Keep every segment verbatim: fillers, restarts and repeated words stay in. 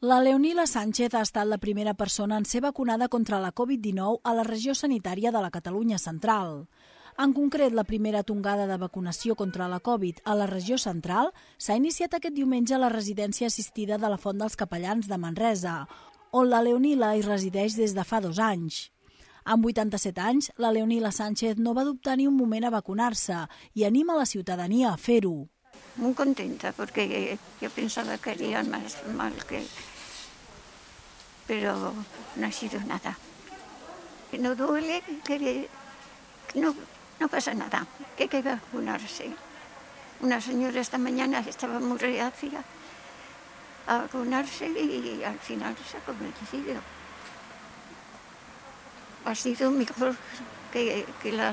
La Leonila Sánchez ha estat la primera persona en ser vacunada contra la Covid dinou a la regió sanitària de la Catalunya central. En concret, la primera tongada de vacunació contra la Covid a la regió central s'ha iniciat aquest diumenge a la residència assistida de la Font dels Capellans de Manresa, on la Leonila hi resideix des de fa dos anys. Amb vuitanta-set anys, la Leonila Sánchez no va dubtar ni un moment a vacunar-se i anima la ciutadania a fer-ho. Muy contenta porque yo pensaba que haría más mal que... pero no ha sido nada. Que no duele, que no, no pasa nada, que hay que vacunarse. Una señora esta mañana estaba muy reacia a vacunarse y al final se ha convencido. Ha sido mejor que, que, la,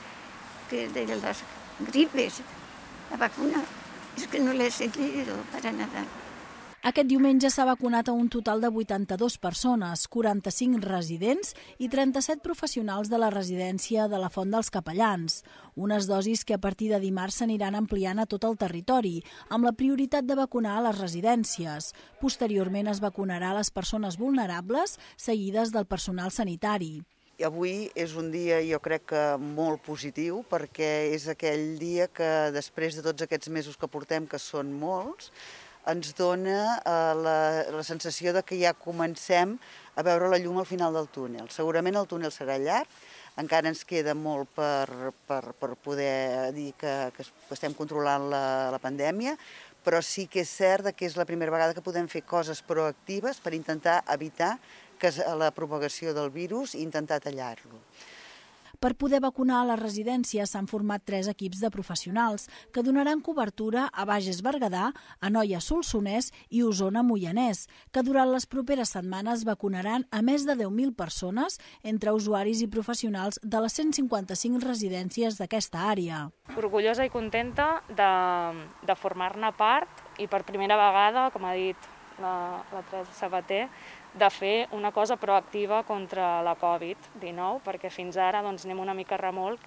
que de las gripes. La vacuna és que no l'he sentido para nada. Aquest diumenge s'ha vacunat a un total de vuitanta-dues persones, quaranta-cinc residents i trenta-set professionals de la residència de la Font dels Capellans. Unes dosis que a partir de dimarts s'aniran ampliant a tot el territori, amb la prioritat de vacunar a les residències. Posteriorment es vacunarà a les persones vulnerables, seguides del personal sanitari. Avui és un dia, jo crec que molt positiu, perquè és aquell dia que després de tots aquests mesos que portem, que són molts, ens dona eh, la, la sensació de que ja comencem a veure la llum al final del túnel. Segurament el túnel serà llarg, encara ens queda molt per, per, per poder dir que, que estem controlant la, la pandèmia, però sí que és cert que és la primera vegada que podem fer coses proactives per intentar evitar que la propagació del virus i intentar tallar-lo. Per poder vacunar a les residències s'han format tres equips de professionals que donaran cobertura a Bages Berguedà, Anoia Solsonès i Osona Moianès, que durant les properes setmanes vacunaran a més de deu mil persones entre usuaris i professionals de les cent cinquanta-cinc residències d'aquesta àrea. Orgullosa i contenta de, de formar-ne part i per primera vegada, com ha dit la, la Teresa Sabater, de fer una cosa proactiva contra la Covid dinou, perquè fins ara doncs, anem una mica a remolc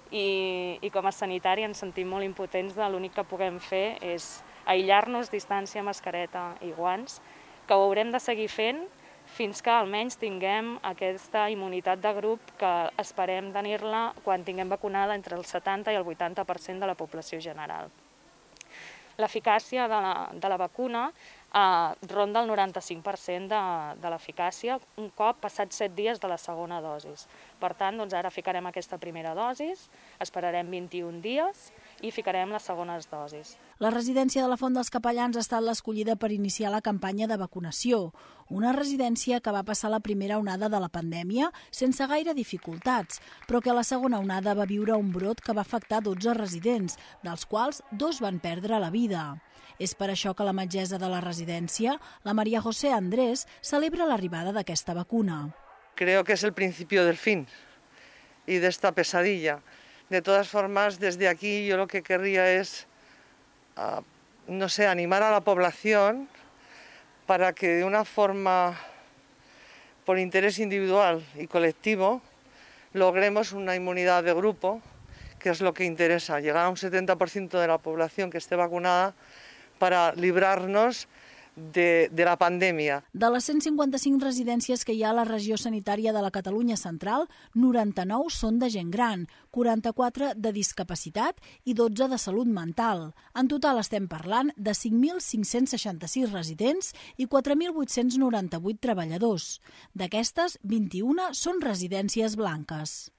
i, i com a sanitari ens sentim molt impotents de l'únic que puguem fer és aïllar-nos, distància, mascareta i guants, que ho haurem de seguir fent fins que almenys tinguem aquesta immunitat de grup que esperem tenir-la quan tinguem vacunada entre el setanta i el vuitanta per cent de la població general. L'eficàcia de, la, de la vacuna eh, ronda el noranta-cinc per cent de, de l'eficàcia un cop passats set dies de la segona dosis. Per tant, doncs ara ficarem aquesta primera dosis, esperarem vint-i-un dies i ficarem les segones dosis. La residència de la Font dels Capellans ha estat l'escollida per iniciar la campanya de vacunació, una residència que va passar la primera onada de la pandèmia sense gaire dificultats, però que a la segona onada va viure un brot que va afectar dotze residents, dels quals dos van perdre la vida. És per això que la metgessa de la residència, la María José Andrés, celebra l'arribada d'aquesta vacuna. Creo que es el principio del fin y de esta pesadilla. De todas formas, desde aquí yo lo que querría es, uh, no sé, animar a la población para que de una forma, por interés individual y colectivo, logremos una inmunidad de grupo, que es lo que interesa, llegar a un setenta por ciento de la población que esté vacunada para librarnos De, de la pandèmia. De les cent cinquanta-cinc residències que hi ha a la regió sanitària de la Catalunya central, noranta-nou són de gent gran, quaranta-quatre de discapacitat i dotze de salut mental. En total estem parlant de cinc mil cinc-cents seixanta-sis residents i quatre mil vuit-cents noranta-vuit treballadors. D'aquestes, vint-i-una són residències blanques.